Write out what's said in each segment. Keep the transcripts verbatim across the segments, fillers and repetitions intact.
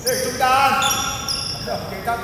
嚟中間，記得。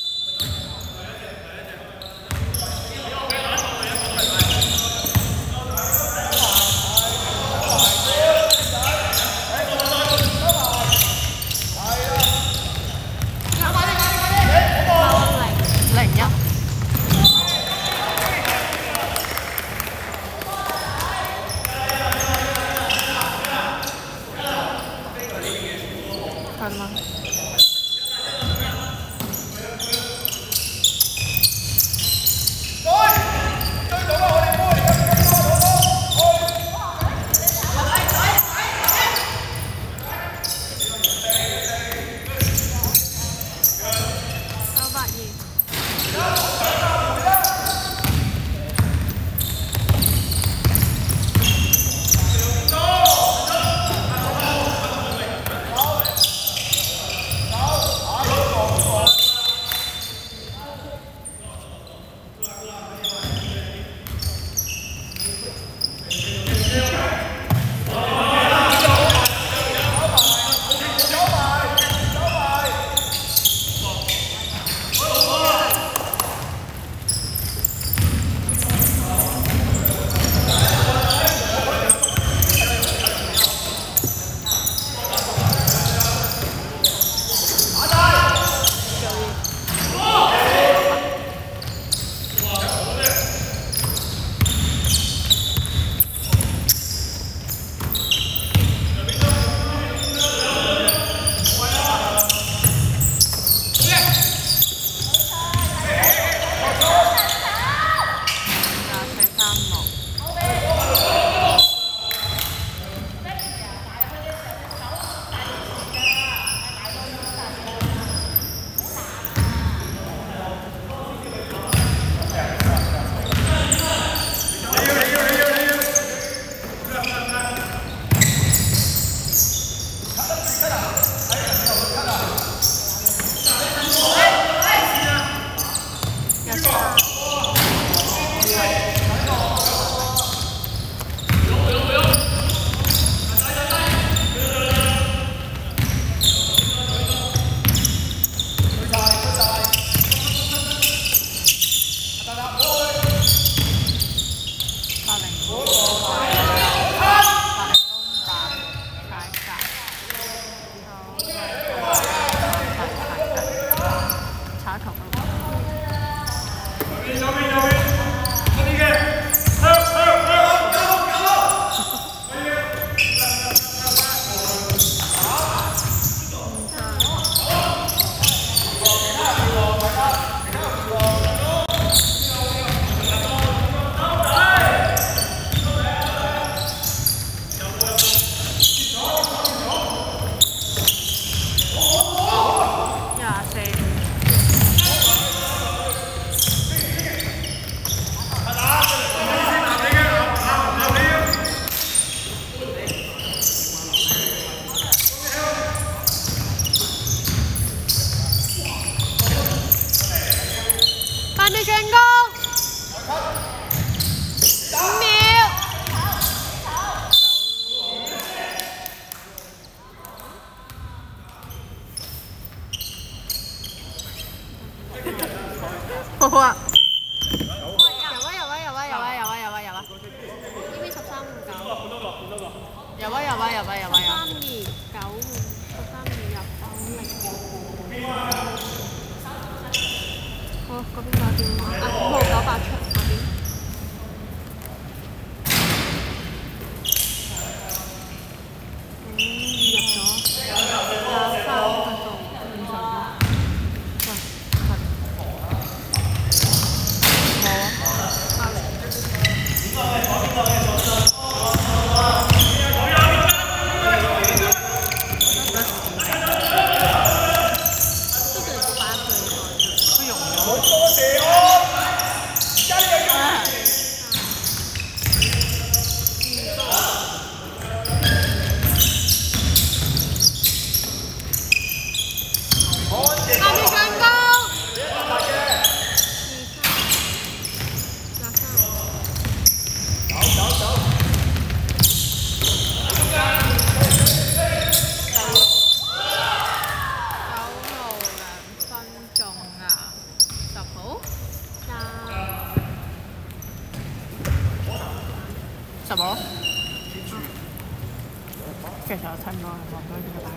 好啊！有啊有啊有啊有啊有啊有啊有啊！呢邊十三換九。有啊有啊有啊有啊有。三二九換十三二入九零。好，嗰邊打電話。啊，五號九八出嗰邊。嗯，入咗。廿三分鐘。 好多謝我。 瞓過落咗呢個打。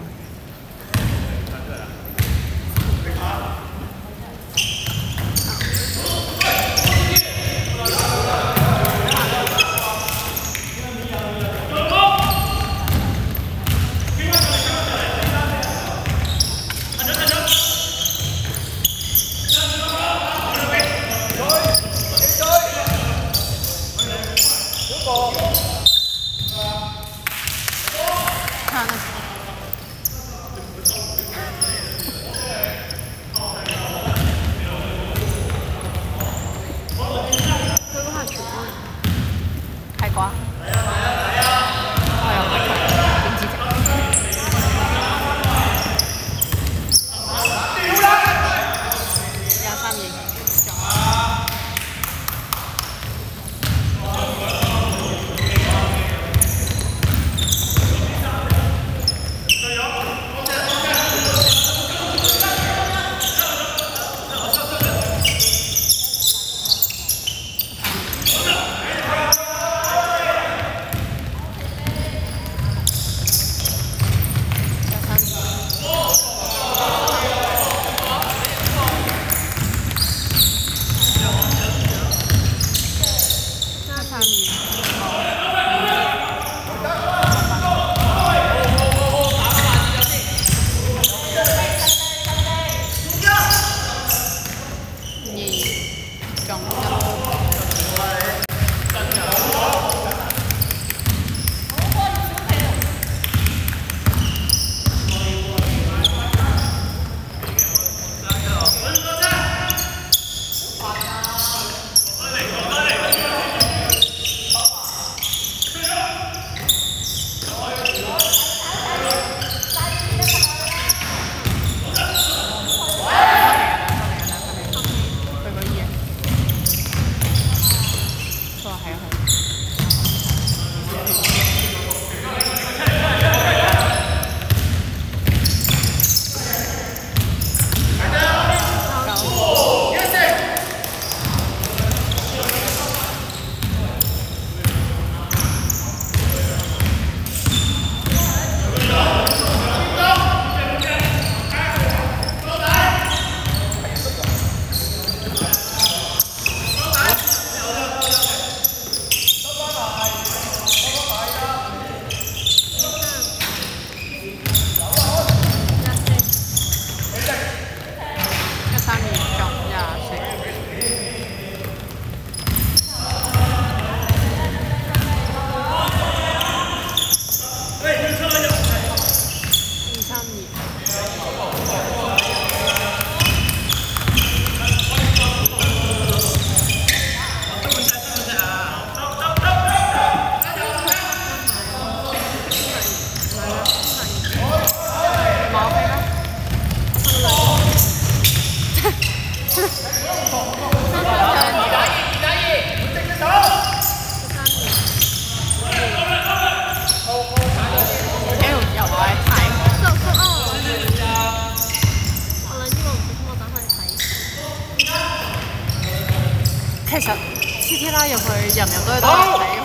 其實 C T 拉入去，入唔入都係得你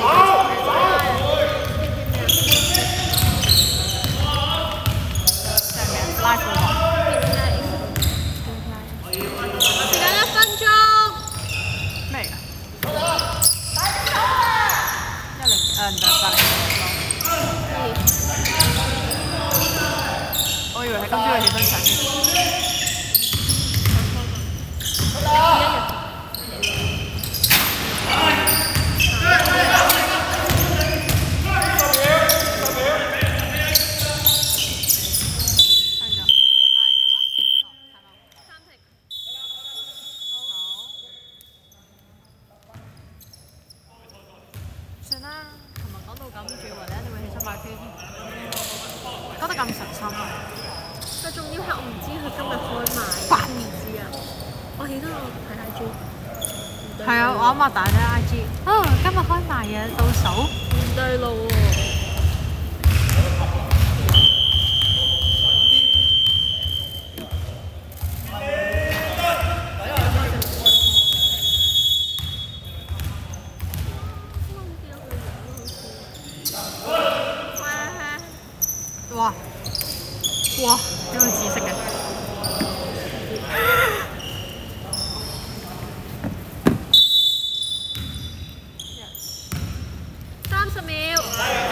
拉褲喎。時間一分鐘。咩嚟㗎？一零誒唔得八零我以為係今朝嘅氣氛場添。算啦，琴日講到咁，仲以為你一定會起身買飛添，講得咁神心啊！佢仲要係我唔知佢今日開賣，唔知啊！我起身我睇 I G， 係啊，我阿媽打咗 I G， 啊，今日開賣啊，到手唔對路喎。哇！ 哇！呢個紫色嘅。三十秒。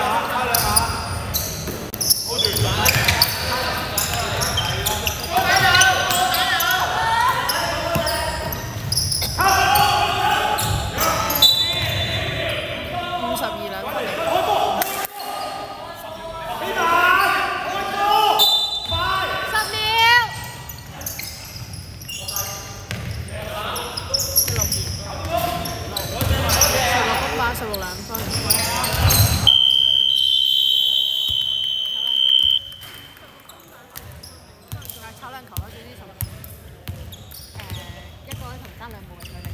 五十二兩分。十秒。十六。十六分八十六兩分。炒兩球啦，總之同誒一個同爭兩步嘅距離。